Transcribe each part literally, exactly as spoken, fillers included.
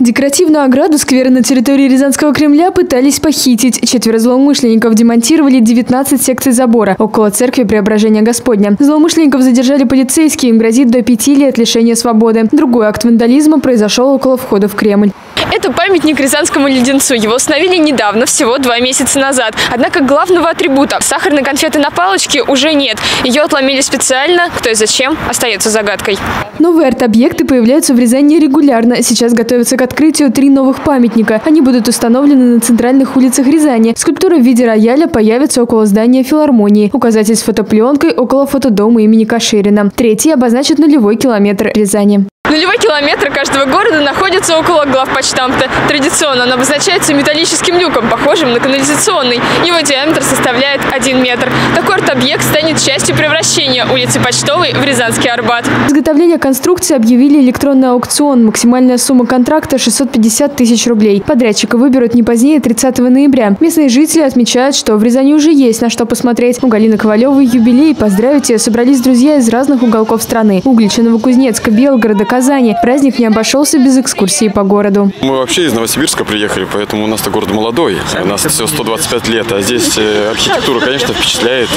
Декоративную ограду сквера на территории Рязанского Кремля пытались похитить. Четверо злоумышленников демонтировали девятнадцать секций забора около церкви Преображения Господня. Злоумышленников задержали полицейские, им грозит до пяти лет лишения свободы. Другой акт вандализма произошел около входа в Кремль. Это памятник рязанскому леденцу. Его установили недавно, всего два месяца назад. Однако главного атрибута – сахарной конфеты на палочке – уже нет. Ее отломили специально. Кто и зачем – остается загадкой. Новые арт-объекты появляются в Рязани регулярно. Сейчас готовятся к открытию три новых памятника. Они будут установлены на центральных улицах Рязани. Скульптура в виде рояля появится около здания филармонии. Указатель с фотопленкой около фотодома имени Каширина. Третий обозначит нулевой километр Рязани. Нулевой километр каждого города находится около главпочтамта. Традиционно он обозначается металлическим люком, похожим на канализационный. Его диаметр составляет один метр. Такой арт-объект станет частью превращения улицы Почтовой в Рязанский Арбат. Изготовление конструкции объявили электронный аукцион. Максимальная сумма контракта – шестьсот пятьдесят тысяч рублей. Подрядчика выберут не позднее тридцатого ноября. Местные жители отмечают, что в Рязани уже есть на что посмотреть. У Галины Ковалевой юбилей. Поздравить ее собрались друзья из разных уголков страны. Углича, Новокузнецка, Белгорода, Казани. Праздник не обошелся без экскурсии по городу. Мы вообще из Новосибирска приехали, поэтому у нас-то город молодой. У нас все сто двадцать пять лет, а здесь архитектура, конечно, впечатляет.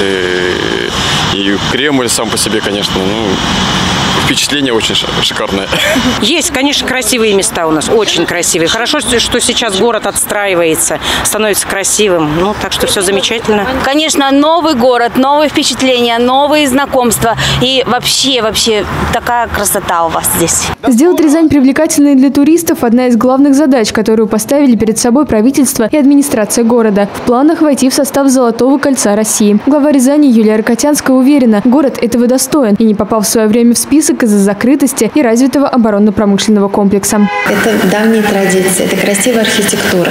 И, и Кремль сам по себе, конечно, ну, впечатление очень шикарное. Есть, конечно, красивые места у нас, очень красивые. Хорошо, что сейчас город отстраивается, становится красивым. Ну, так что все замечательно. Конечно, новый город, новые впечатления, новые знакомства. И вообще, вообще, такая красота у вас здесь. Сделать Рязань привлекательной для туристов – одна из главных задач, которую поставили перед собой правительство и администрация города. В планах войти в состав Золотого кольца России. Глава Рязани Юлия Рокотянская уверена, город этого достоин и не попал в свое время в список из-за закрытости и развитого оборонно-промышленного комплекса. Это давние традиции, это красивая архитектура,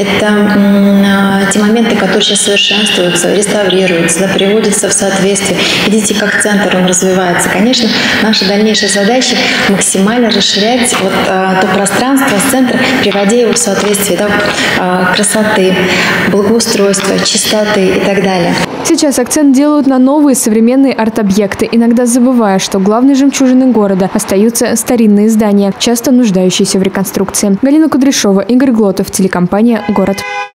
это те моменты, которые сейчас совершенствуются, реставрируются, да, приводятся в соответствие. Видите, как центр он развивается. Конечно, наша дальнейшая задача – максимально расширять вот, а, то пространство центра, приводя его в соответствие, да, а, красоты, благоустройства, чистоты и так далее. Сейчас акцент делают на новые современные арт-объекты, иногда забывая, что главной жемчужиной города остаются старинные здания, часто нуждающиеся в реконструкции. Галина Кудряшова, Игорь Глотов, телекомпания «Город».